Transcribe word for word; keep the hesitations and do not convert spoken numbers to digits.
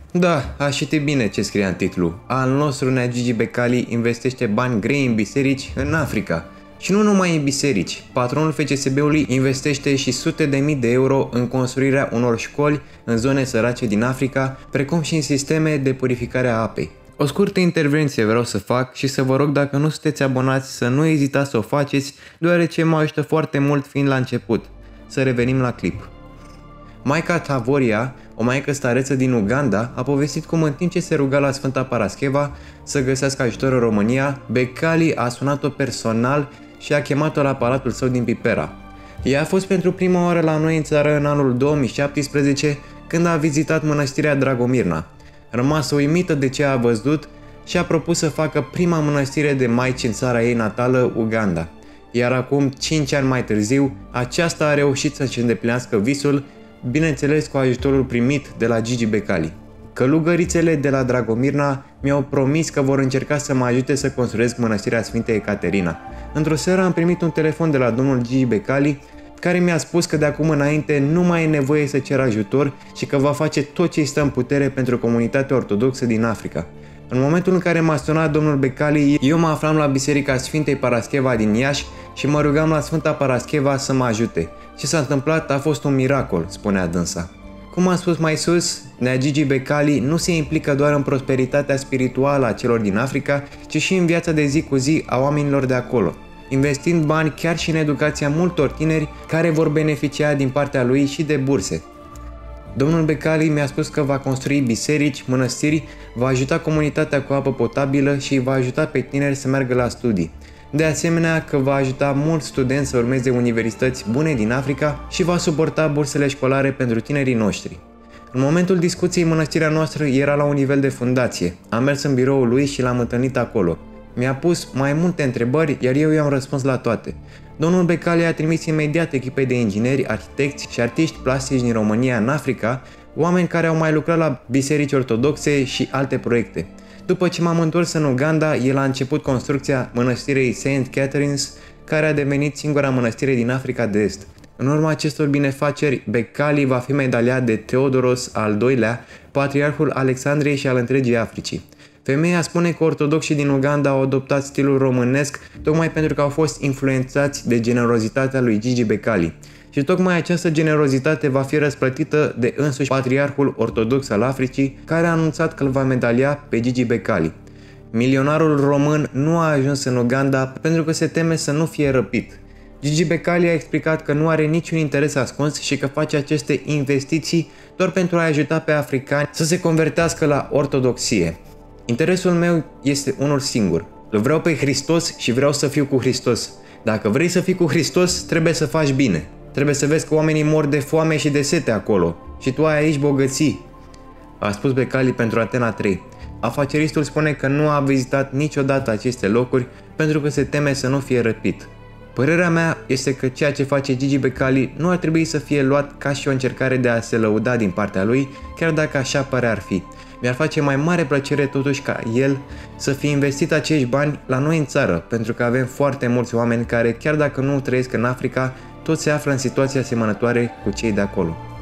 Da, a citit bine ce scria în titlu. Al nostru Nea Gigi Becali investește bani grei în biserici în Africa. Și nu numai în biserici, patronul F C S B-ului investește și sute de mii de euro în construirea unor școli în zone sărace din Africa, precum și în sisteme de purificare a apei. O scurtă intervenție vreau să fac și să vă rog, dacă nu sunteți abonați, să nu ezitați să o faceți, deoarece mă ajută foarte mult fiind la început. Să revenim la clip. Maica Tavoria, o maică stareță din Uganda, a povestit cum în timp ce se ruga la Sfânta Parascheva să găsească ajutor în România, Becali a sunat-o personal și a chemat-o la palatul său din Pipera. Ea a fost pentru prima oară la noi în țară în anul două mii șaptesprezece, când a vizitat mănăstirea Dragomirna. Rămasă uimită de ce a văzut și a propus să facă prima mănăstire de maici în țara ei natală, Uganda. Iar acum, cinci ani mai târziu, aceasta a reușit să-și îndeplinească visul, bineînțeles cu ajutorul primit de la Gigi Becali. Călugărițele de la Dragomirna mi-au promis că vor încerca să mă ajute să construiesc mănăstirea Sfintei Ecaterina. Într-o seară am primit un telefon de la domnul Gigi Becali, care mi-a spus că de acum înainte nu mai e nevoie să cer ajutor și că va face tot ce îi stă în putere pentru comunitatea ortodoxă din Africa. În momentul în care m-a sunat domnul Becali, eu mă aflam la Biserica Sfintei Parascheva din Iași și mă rugam la Sfânta Parascheva să mă ajute. Ce s-a întâmplat a fost un miracol, spunea dânsa. Cum am spus mai sus, Nea Gigi Becali nu se implică doar în prosperitatea spirituală a celor din Africa, ci și în viața de zi cu zi a oamenilor de acolo, investind bani chiar și în educația multor tineri care vor beneficia din partea lui și de burse. Domnul Becali mi-a spus că va construi biserici, mănăstiri, va ajuta comunitatea cu apă potabilă și va ajuta pe tineri să meargă la studii. De asemenea că va ajuta mulți studenți să urmeze universități bune din Africa și va suporta bursele școlare pentru tinerii noștri. În momentul discuției, mănăstirea noastră era la un nivel de fundație. Am mers în biroul lui și l-am întâlnit acolo. Mi-a pus mai multe întrebări, iar eu i-am răspuns la toate. Domnul Becali a trimis imediat echipei de ingineri, arhitecți și artiști plastici din România în Africa, oameni care au mai lucrat la biserici ortodoxe și alte proiecte. După ce m-am întors în Uganda, el a început construcția mănăstirei Saint Catherine's, care a devenit singura mănăstire din Africa de Est. În urma acestor binefaceri, Becali va fi medaliat de Teodoros al doilea, patriarhul Alexandriei și al întregii Africii. Femeia spune că ortodoxii din Uganda au adoptat stilul românesc tocmai pentru că au fost influențați de generozitatea lui Gigi Becali. Și tocmai această generozitate va fi răsplătită de însuși patriarhul ortodox al Africii, care a anunțat că îl va medalia pe Gigi Becali. Milionarul român nu a ajuns în Uganda pentru că se teme să nu fie răpit. Gigi Becali a explicat că nu are niciun interes ascuns și că face aceste investiții doar pentru a ajuta pe africani să se convertească la ortodoxie. Interesul meu este unul singur. Îl vreau pe Hristos și vreau să fiu cu Hristos. Dacă vrei să fii cu Hristos, trebuie să faci bine. Trebuie să vezi că oamenii mor de foame și de sete acolo. Și tu ai aici bogății, a spus Becali pentru Antena trei. Afaceristul spune că nu a vizitat niciodată aceste locuri pentru că se teme să nu fie răpit. Părerea mea este că ceea ce face Gigi Becali nu ar trebui să fie luat ca și o încercare de a se lăuda din partea lui, chiar dacă așa pare ar fi. Mi-ar face mai mare plăcere totuși ca el să fie investit acești bani la noi în țară, pentru că avem foarte mulți oameni care, chiar dacă nu trăiesc în Africa, toți se află în situații asemănătoare cu cei de acolo.